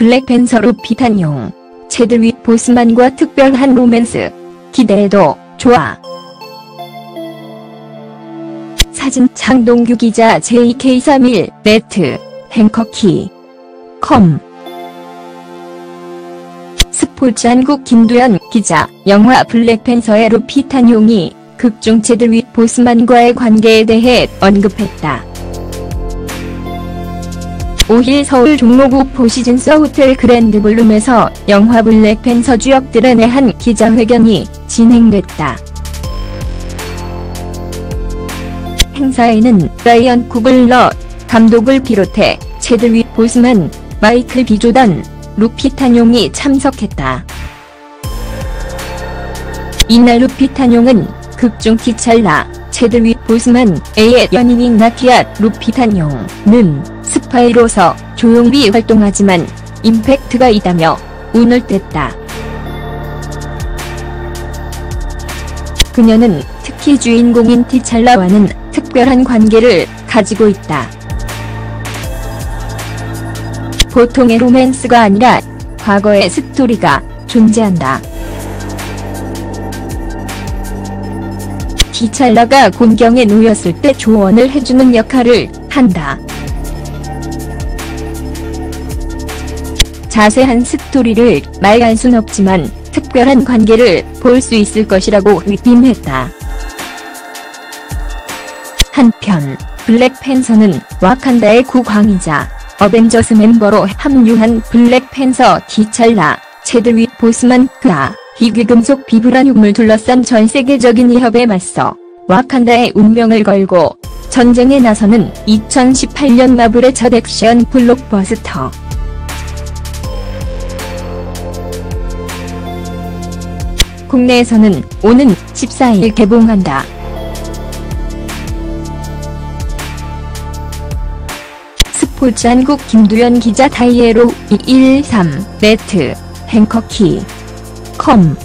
블랙팬서 루피탄용, 채드윅 보스만과 특별한 로맨스. 기대해도 좋아. 사진 장동규 기자 JK31 행커키 컴 스포츠 한국 김두현 기자 영화 블랙팬서의 루피탄용이 극중 채드윅 보스만과의 관계에 대해 언급했다. 5일 서울 종로구 포시즌스 호텔 그랜드 볼룸에서 영화 블랙팬서 주역들에 대한 기자회견이 진행됐다. 행사에는 라이언 쿠글러 감독을 비롯해 채드윅 보스만, 마이클 B 조던, 루피탄용이 참석했다. 이날 루피탄용은 극중 티찰라, 채드윅 보스만의 연인인 나티아 루피탄용은 스파이로서 조용히 활동하지만 임팩트가 있다며 운을 뗐다. 그녀는 특히 주인공인 티찰라와는 특별한 관계를 가지고 있다. 보통의 로맨스가 아니라 과거의 스토리가 존재한다. 티찰라가 곤경에 놓였을 때 조언을 해주는 역할을 한다. 자세한 스토리를 말할 순 없지만 특별한 관계를 볼 수 있을 것이라고 위임했다. 한편 블랙팬서는 와칸다의 국왕이자 어벤져스 멤버로 합류한 블랙팬서 티찰라, 채드윅 보스만 그아 희귀금속 비브라늄을 둘러싼 전 세계적인 위협에 맞서 와칸다의 운명을 걸고 전쟁에 나서는 2018년 마블의 첫 액션 블록버스터. 국내에서는 오는 14일 개봉한다. 스포츠 한국 김두현 기자 다이에로 213 행커키 컴